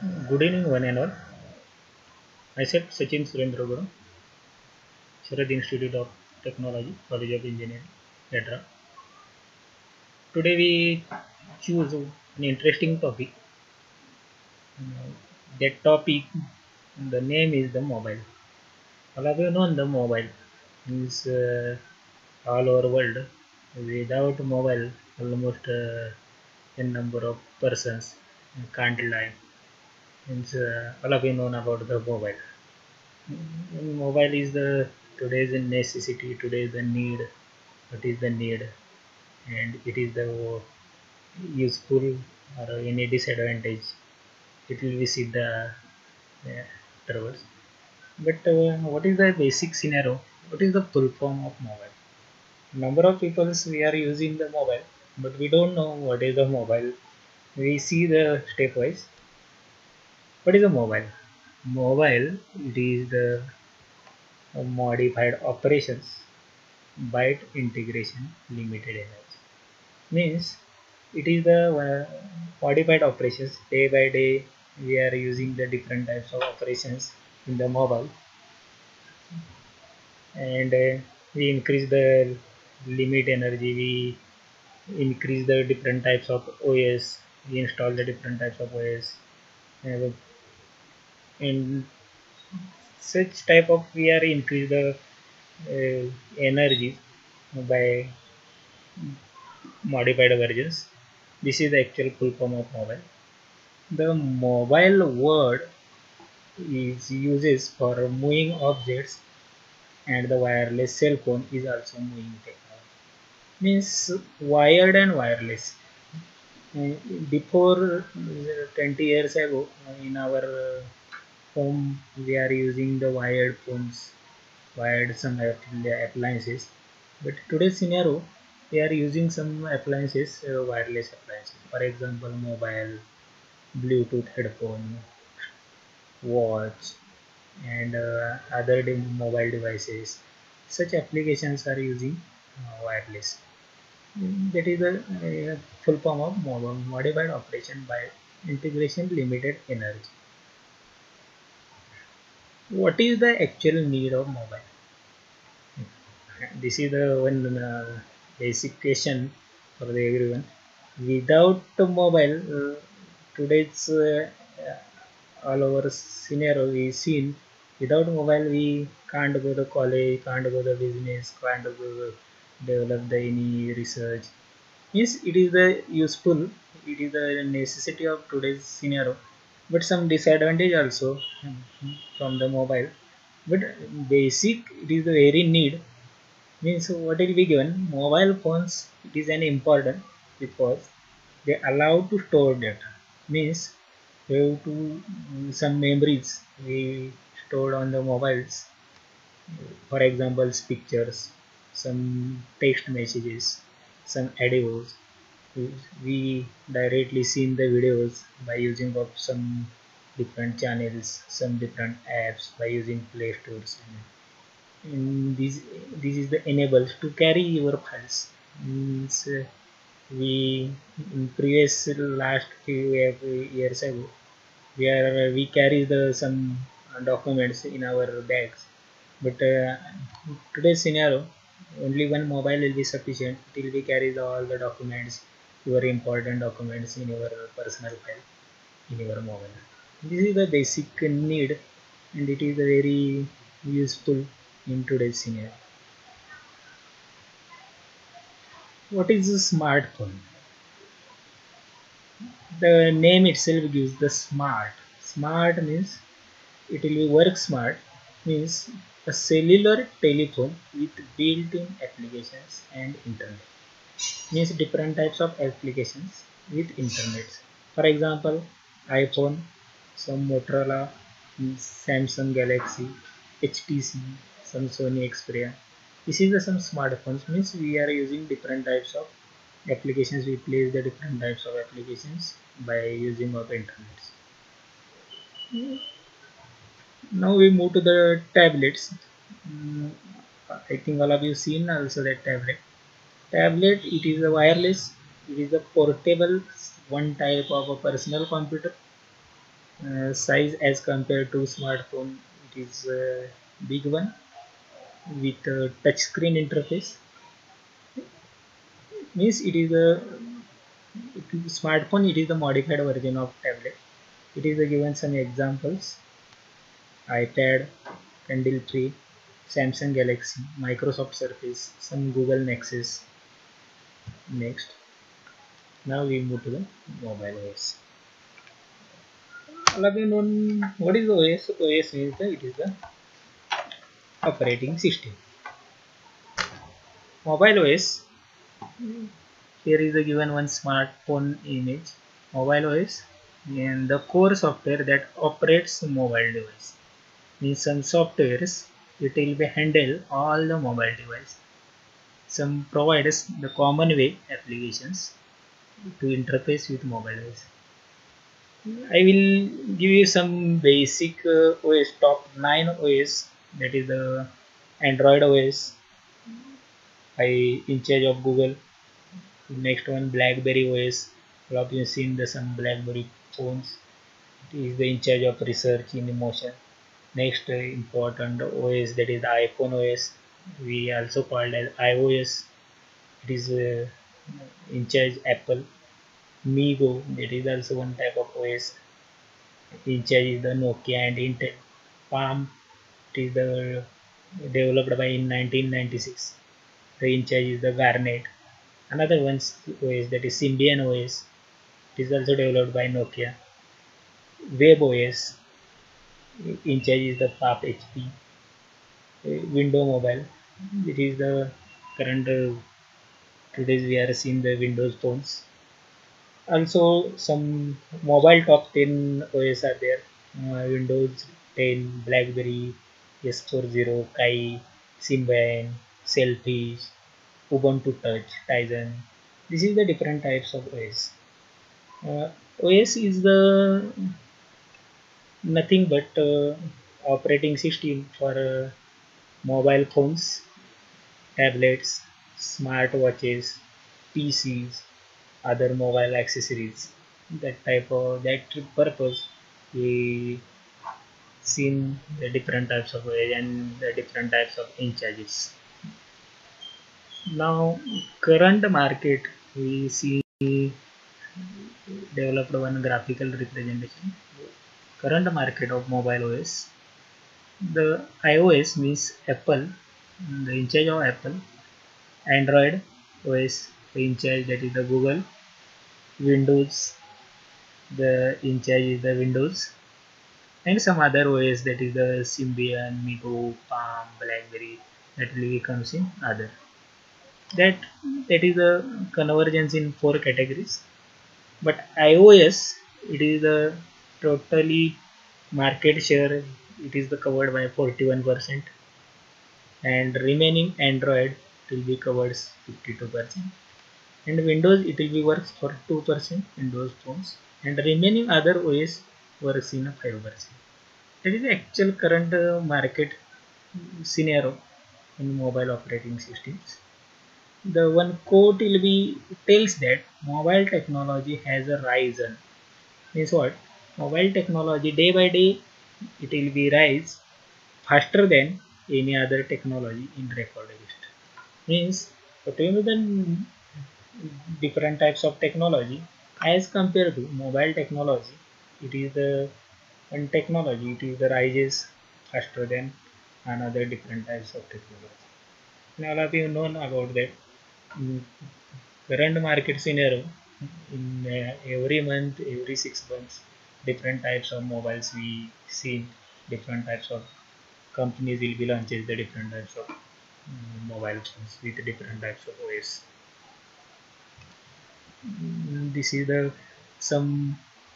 Good evening, one and all. Myself, Sachin Surendra Guru, Sharad Institute of Technology, College of Engineering, etc. Today we choose an interesting topic. That topic, the name is the mobile. All of you know the mobile is all over world. Without mobile, almost a number of persons can't live. Means all of you know about the mobile. Mobile is the today's necessity, today's the need. What is the need, and it is the useful or any disadvantage. It will visit the afterwards. But what is the basic scenario? What is the full form of mobile? Number of people we are using the mobile, but we don't know what is the mobile. We see the stepwise. What is a mobile? Mobile, it is the modified operations byte integration limited energy. Means it is the modified operations. Day by day we are using the different types of operations in the mobile, and we increase the limit energy, we increase the different types of OS, we install the different types of OS, and in such type of we are increase the energy by modified versions. This is the actual full form of mobile. The mobile word is uses for moving objects, and the wireless cell phone is also moving technology. Means wired and wireless. Uh, Before 20 years ago, in our home, we are using the wired phones, wired some appliances. But today's scenario, we are using some appliances, wireless appliances. For example, mobile, Bluetooth headphone, watch, and other mobile devices. Such applications are using wireless. That is the full form of modified operation by integration limited energy. What is the actual need of mobile? This is the one basic question for the everyone. Without the mobile, today's all over scenario we seen, without mobile we can't go to college, can't go to business, can't go to develop the any research. Yes, it is the useful, it is the necessity of today's scenario, but some disadvantage also from the mobile. But basic, it is the very need. Means what will be given, mobile phones, it is an important because they allow to store data. Means we have to some memories we stored on the mobiles, for example pictures, some text messages, some audios. We directly seen the videos by using of some different channels, some different apps by using play stores. And this is the enables to carry your files. Means we in previous last few years ago, we carry the some documents in our bags, but today's scenario, only one mobile will be sufficient. It will be carries all the documents, your important documents in your personal file in your mobile. This is the basic need, and it is very useful in today's scenario. What is a smartphone? The name itself gives the smart. Smart means it will be work smart, means a cellular telephone with built-in applications and internet. Means different types of applications with internet. For example, iPhone, some Motorola, Samsung Galaxy, HTC, some Sony Xperia. This is the some smartphones, means we are using different types of applications. We place the different types of applications by using of internet. Now we move to the tablets. Mm, I think all of you seen also that tablet. Tablet, it is a wireless. It is a portable one type of a personal computer. Size as compared to smartphone, it is a big one with a touch screen interface. Means smartphone, it is the modified version of tablet. It is given some examples: iPad, Kindle 3, Samsung Galaxy, Microsoft Surface, some Google Nexus. Next, now we move to the mobile OS. All of you know what is the OS? OS means it is the operating system. Mobile OS, here is the given one smartphone image. Mobile OS and the core software that operates mobile device. Means some softwares it will be handle all the mobile device. Some provides the common way applications to interface with mobile device. I will give you some basic OS, top 9 OS, that is the Android OS, I in charge of Google. Next one, BlackBerry OS. All of you seen the some BlackBerry phones. It is the in charge of research in emotion. Next important OS, that is the iPhone OS. We also called as iOS. It is in charge Apple. Migo, that is also one type of OS. In charge is the Nokia and Intel. Palm, it is the developed by in 1996. The in charge is the Garnet. Another one OS, that is Symbian OS. It is also developed by Nokia. Web OS, in charge is the PAP HP. Window Mobile, it is the current today's we are seeing the Windows phones. Also some mobile top 10 OS are there. Windows 10, BlackBerry, S40, Kai, Symbian, Selfish, Ubuntu Touch, Tizen. This is the different types of OS. OS is the nothing but operating system for mobile phones, tablets, smartwatches, PCs, other mobile accessories. That type of that purpose we seen the different types of OS and the different types of in charges. Now current market, we see developed one graphical representation. Current market of mobile OS. The iOS means Apple, the in charge of Apple. Android OS, the in charge that is the Google. Windows, the in charge is the Windows. And some other OS, that is the Symbian, Migo, Palm, BlackBerry, that will comes in other. That that is the convergence in 4 categories. But iOS, it is the totally market share, it is the covered by 41%, and remaining Android will be covered 52%, and Windows it will be works for 2% Windows phones, and remaining other OS works in 5%. That is the actual current market scenario in mobile operating systems. The one quote will be tells that mobile technology has a risen. Means what? Mobile technology day by day it will be rise faster than any other technology in record history. Means whatever the different types of technology as compared to mobile technology, it is the one technology it is the rises faster than another different types of technology. Now all of you know about that. Mm, Current market scenario, in every month, every 6 months, different types of mobiles we see, different types of companies will be launches the different types of mobile phones with different types of OS. This is the some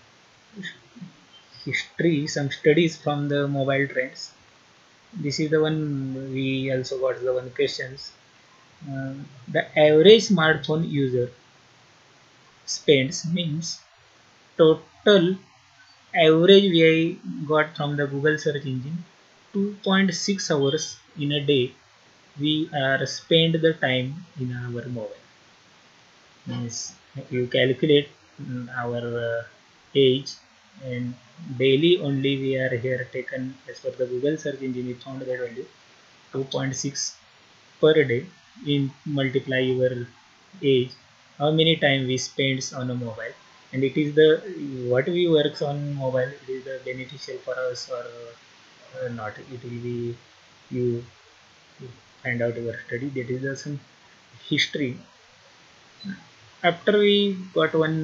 history, some studies from the mobile trends. This is the one we also got the one questions. The average smartphone user spends means total average we got from the Google search engine 2.6 hours in a day we are spend the time in our mobile. Means you calculate our age, and daily only we are here taken as per the Google search engine. We found that only 2.6 per day. In multiply your age, how many time we spends on a mobile, and it is the what we works on mobile, it is the beneficial for us or not. It will be you find out your study, that is the some history. After we got one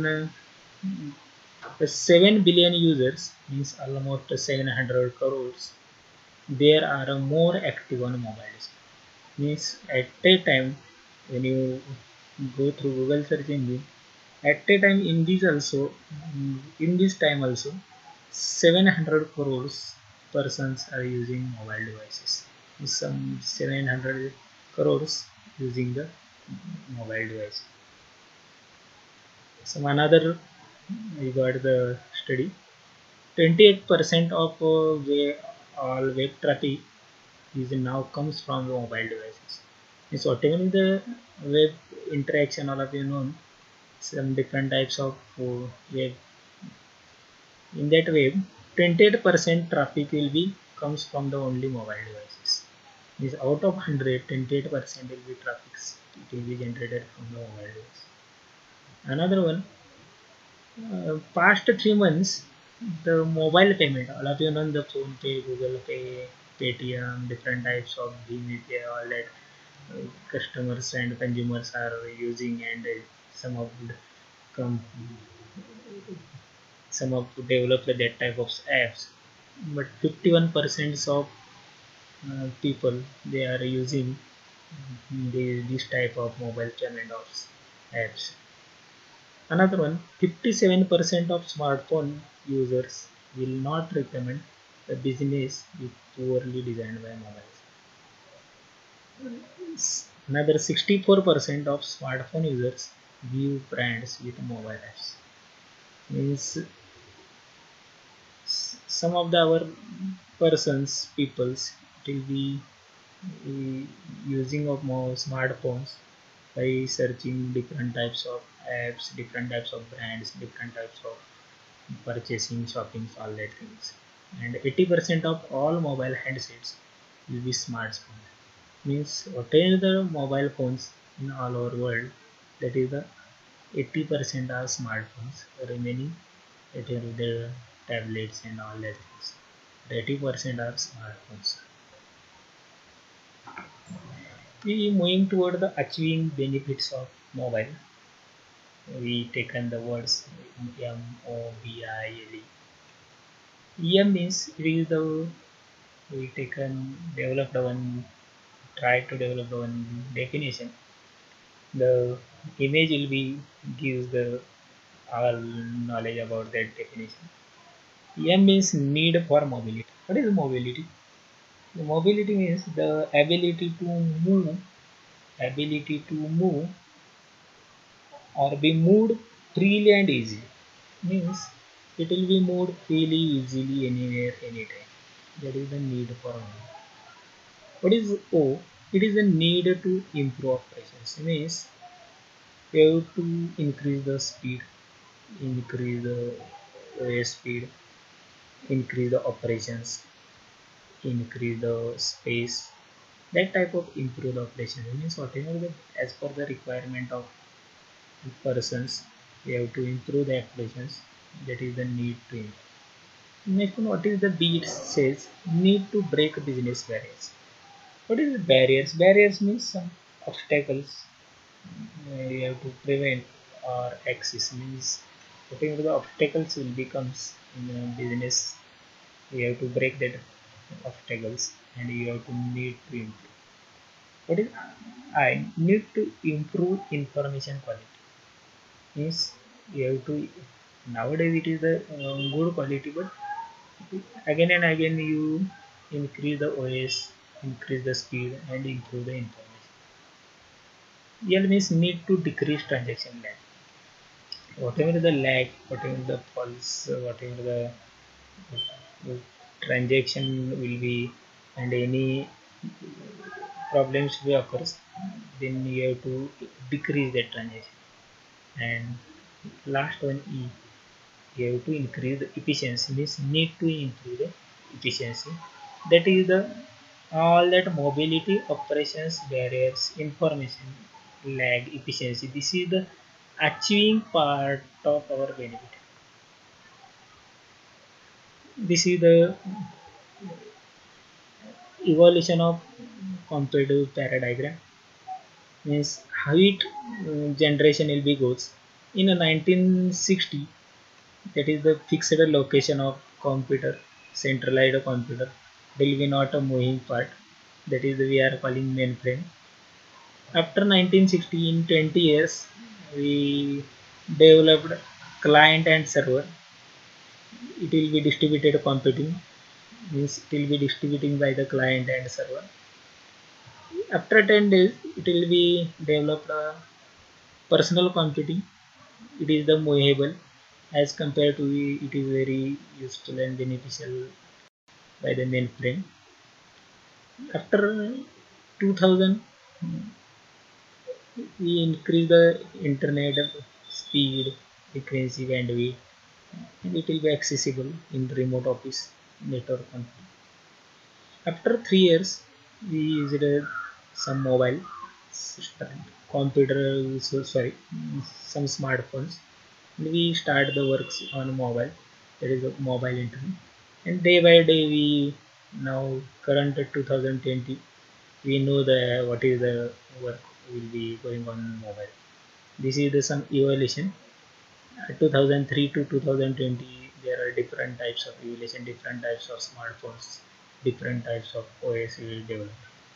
7 billion users, means almost 700 crores, there are more active on mobiles. Means at a time when you go through Google search engine, at a time in this also, in this time also, 700 crores persons are using mobile devices. Some 700 crores using the mobile device. Some another we got the study. 28% of all web traffic is now comes from the mobile devices. It's whatever the web interaction, all of you know, some different types of web. In that web, 28% traffic will be comes from the only mobile devices. Means out of 100, 28% will be traffic. It will be generated from the mobile device. Another one, past 3 months, the mobile payment, all of you know, the phone pay, Google Pay, Paytm, different types of Bhaim Pay, all that customers and consumers are using, and some of the com- some of develop that type of apps. But 51% of people they are using this type of mobile payment apps. Another one, 57% of smartphone users will not recommend a business with poorly designed by mobiles. Another 64% of smartphone users view brands with mobile apps. Means some of the our persons, peoples will be using of more smartphones by searching different types of apps, different types of brands, different types of purchasing, shopping, all that things. And 80% of all mobile handsets will be smartphones. Means whatever the mobile phones in all over world, that is the 80% are smartphones. The remaining it are the tablets and all that things. 80% are smartphones. We moving toward the achieving benefits of mobile. We taken the words mobile. EM means it is the we taken developed one, try to develop one definition. The image will be gives the all knowledge about that definition. EM means need for mobility. What is mobility? The mobility means the ability to move or be moved freely and easily. Means it will be moved freely, easily, anywhere, anytime. That is the need for movement. What is O? It is the need to improve operations. It means you have to increase the speed, increase the speed, increase the operations, increase the space. That type of improve the operations. It means whatever the, as per the requirement of persons, we have to improve the operations. That is the need to improve. Next one, what is the B? It says need to break business barriers. What is the barriers? Barriers means some obstacles you have to prevent or access. Means whatever the obstacles will becomes in the business, you have to break that obstacles and you have to need to improve. What is I need to improve information quality. Means you have to nowadays it is the good quality, but again and again you increase the OS, increase the speed and improve the information. L means need to decrease transaction lag. Whatever the lag, whatever the pulse, whatever the transaction will be, and any problems will occurs, then you have to decrease that transaction. And last one E. you have to increase the efficiency, means need to increase the efficiency. That is the all that mobility, operations, barriers, information, lag, efficiency. This is the achieving part of our benefit. This is the evolution of competitive paradigm, means how it generation will be goes in a 1960, that is the fixed location of computer, centralized computer. There will be not a moving part, that is we are calling mainframe. After 1960, in 20 years, we developed client and server. It will be distributed computing, means it will be distributing by the client and server. After 10 days, it will be developed personal computing. It is the movable, as compared to it is very useful and beneficial by the mainframe. After 2000, we increase the internet speed, frequency, bandwidth, and it will be accessible in remote office network. After 3 years, we used some mobile system, computer, so sorry, some smartphones. We start the works on mobile, that is a mobile internet. And day by day, we now current 2020, we know the what is the work will be going on mobile. This is the some evolution. 2003 to 2020, there are different types of evolution, different types of smartphones, different types of OS will develop.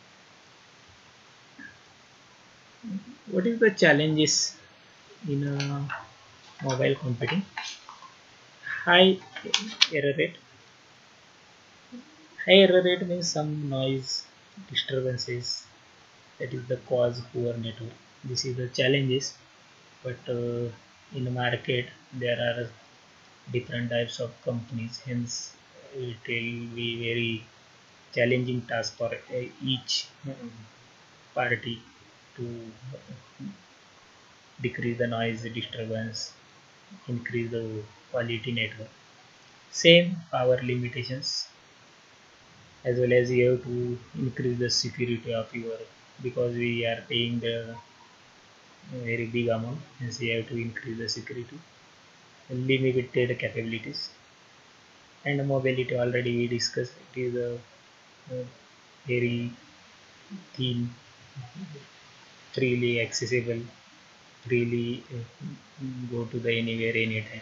What is the challenges in mobile computing? High error rate. High error rate means some noise disturbances, that is the cause poor network. This is the challenges, but in the market there are different types of companies, hence it will be very challenging task for each party to decrease the noise disturbance, increase the quality network. Same power limitations, as well as you have to increase the security of your, because we are paying the very big amount, hence you have to increase the security, limited capabilities. And mobility, already we discussed, it is a very thin, freely accessible, freely go to the anywhere anytime.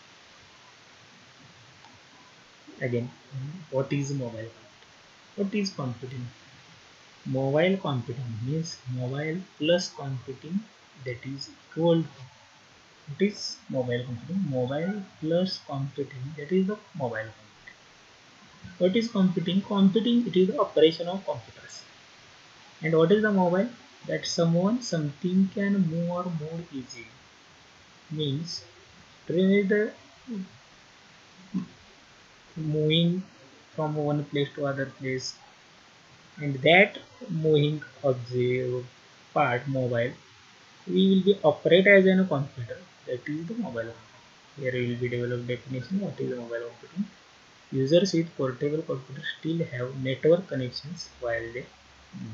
Again, what is mobile computing? What is computing? Mobile computing means mobile plus computing, that is equal to, it is mobile computing, mobile plus computing, that is the mobile computing. What is computing? Computing, it is the operation of computers. And what is the mobile? That someone, something can move or move easily, means trade moving from one place to other place. And that moving object part, mobile, we will be operate as a computer, that is the mobile computing. Here we will be develop definition what is the mobile computing. Users with portable computers still have network connections while they move.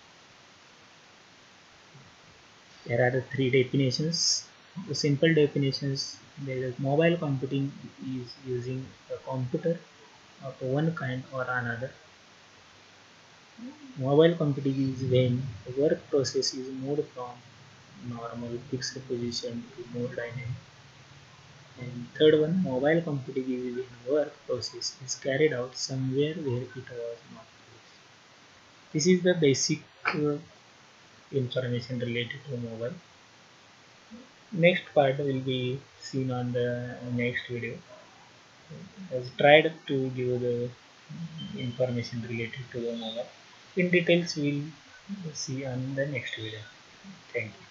There are the three definitions. The simple definitions, there is mobile computing is using a computer of one kind or another. Mobile computing is when the work process is moved from normal fixed position to more dynamic. And third one, mobile computing is when work process is carried out somewhere where it was not placed. This is the basic information related to mobile. Next part will be seen on the next video. I've tried to give the information related to the mobile. In details, we'll see on the next video. Thank you.